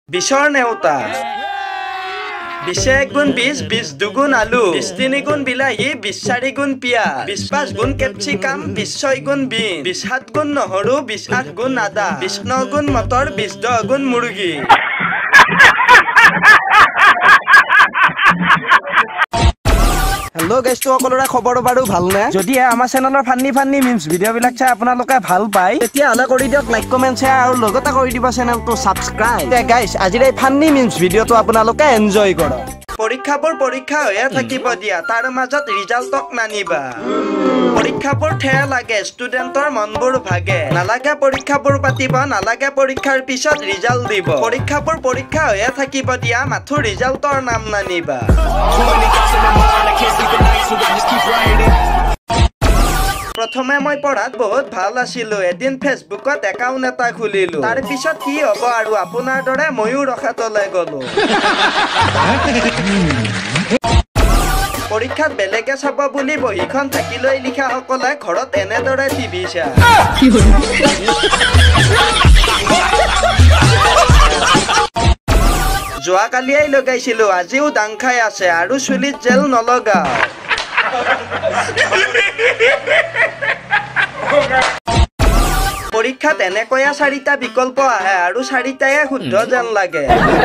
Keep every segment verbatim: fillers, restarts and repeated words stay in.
বিশৰ নেওতা বিশে এক গুণ বিশ বিশ দুগুণ আলু বিশ তিনি গুণ বিলাহী বিশ চাৰি গুণ পিয়াজ বিশ পাঁচ গুণ কেপচিকাম বিশ ছয় গুণ বিন বিশ সাত গুণ নহৰু বিশ আঠ গুণ আদা বিশ ন গুণ মটৰ বিশ দহ গুণ মুৰ্গী। হেল্ল' গাইজ, তো সকলোৰে খবৰ বাৰু ভালনে? যদিহে আমাৰ চেনেলৰ ফান্নি ফান্নি মিমছ ভিডিঅ'বিলাক চাই আপোনালোকে ভাল পায় তেতিয়াহ'লে কৰি দিয়ক লাইক কমেণ্ট শ্বেয়াৰ আৰু লগতে কৰি দিব চেনেলটো ছাবস্ক্ৰাইব। গাইজ, আজিৰ এই ফান্নি মিমছ ভিডিঅ'টো আপোনালোকে এনজয় কৰক। পৰীক্ষাবোৰ পৰীক্ষা হৈয়ে থাকিব দিয়া, তাৰ মাজত ৰিজাল্টক নানিবা। পৰীক্ষাবোৰ ঠেয়া লাগে, ষ্টুডেণ্টৰ মনবোৰ ভাগে। নালাগে পৰীক্ষাবোৰ পাতিব, নালাগে পৰীক্ষাৰ পিছত ৰিজাল্ট দিব। পৰীক্ষাবোৰ পৰীক্ষা হৈয়ে থাকিব দিয়া, মাথো ৰিজাল্টৰ নাম নানিবা। প্ৰথমে মই পঢ়াত বহুত ভাল আছিলো, এদিন ফেচবুকত একাউণ্ট এটা খুলিলো। তাৰ পিছত কি হ'ব আৰু আপোনাৰ দৰে ময়ো ৰখাতলৈ গলো। পৰীক্ষাত বেলেগে চাব বুলি বহীখন থাকিলৈ লিখা সকলে ঘৰত এনেদৰে টিভি চায়। যোৱাকালিয়েই লগাইছিলো, আজিও দাং খাই আছে আৰু চুলিত জেল নলগাও। পৰীক্ষাত এনেকৈয়া চাৰিটা বিকল্প আহে আৰু চাৰিটায়ে শুদ্ধ যেন লাগে।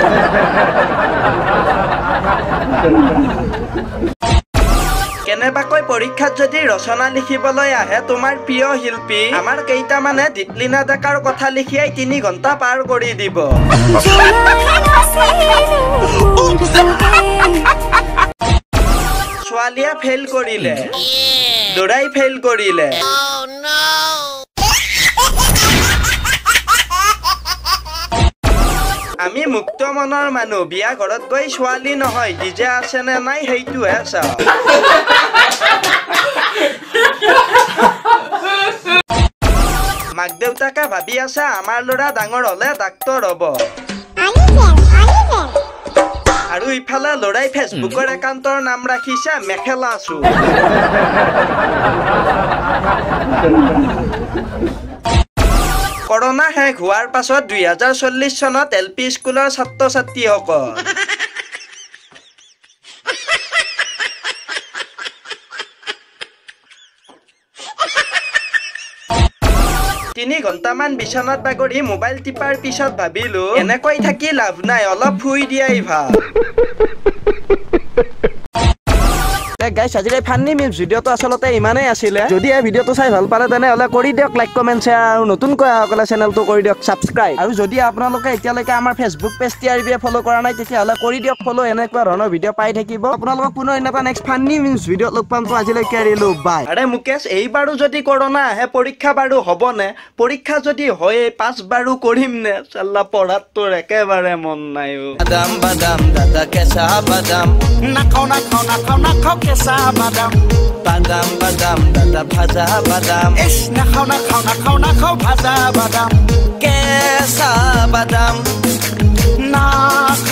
কেনেবাকৈ পৰীক্ষাত যদি ৰচনা লিখিবলৈ আহে তোমাৰ প্ৰিয় শিল্পী, আমাৰ কেইটামানে দিপলিনা ডেকাৰ কথা লিখিয়াই তিনি ঘণ্টা পাৰ কৰি দিব। ছোৱালীয়ে ফেইল কৰিলে, ল'ৰাই ফেইল কৰিলে। আমি মুক্ত মনৰ মানুহ, বিয়া ঘৰত গৈ ছোৱালী নহয় ডিজে আছে নে নাই সেইটোহে চাওঁ। মাক দেউতাকে ভাবি আছে আমাৰ ল'ৰা ডাঙৰ হলে ডাক্তৰ হ'ব, আৰু ইফালে ল'ৰাই ফেচবুকৰ একাউণ্টৰ নাম ৰাখিছে মেখেলা চু। কৰোণা শেষ হোৱাৰ পাছত দুই হাজাৰ চল্লিশ চনত এল পি স্কুলৰ ছাত্ৰ ছাত্ৰীসকল তিনি ঘণ্টামান বিচনাত বাগৰি মোবাইল টিপাৰ পিছত ভাবিলো এনেকৈ থাকি লাভ নাই, অলপ শুই দিয়াই ভাল। গাইজ, আজিৰ এই ফান্নি মিমছ ভিডিঅ'টো আচলতে ইমানেই আছিলে। যদি এই ভিডিঅ'টো চাই ভাল পালে তেনেহ'লে কৰি দিয়ক লাইক কমেণ্ট শ্বেয়াৰ আৰু নতুনকৈ অহাসকলে চেনেলটো কৰি দিয়ক ছাবস্ক্ৰাইব। আৰু যদি আপোনালোকে এতিয়ালৈকে আমাৰ ফেচবুক পেজ টি আৰ বিয়ে ফ'ল' কৰা নাই তেতিয়াহ'লে কৰি দিয়ক ফ'ল', এনেকুৱা ধৰণৰ ভিডিঅ' পাই থাকিব। আপোনালোকক পুনৰ এটা নেক্সট ফান্নি মিমছ ভিডিঅ'ত লগ পাম। তো আজিলৈকে এৰিলো, বাই। আৰে মুকেশ, এইবাৰো যদি কৰোণা আহে পৰীক্ষা বাৰু হ'বনে? পৰীক্ষা যদি হয় পাছ বাৰু কৰিম নে? চাল্লা পঢ়াত তোৰ একেবাৰে মন নাই। বাদাম বাদাম দাদা কেঁচা বাদাম, নাখাও নাখাও নাখাও নাখাও কেঁচা বাদাম। বাদাম বাদাম দাদা ভাজা বাদাম, এস নাখাও নাখাও নাখাও নাখাও ভাজা বাদাম। কেঁচা বাদাম না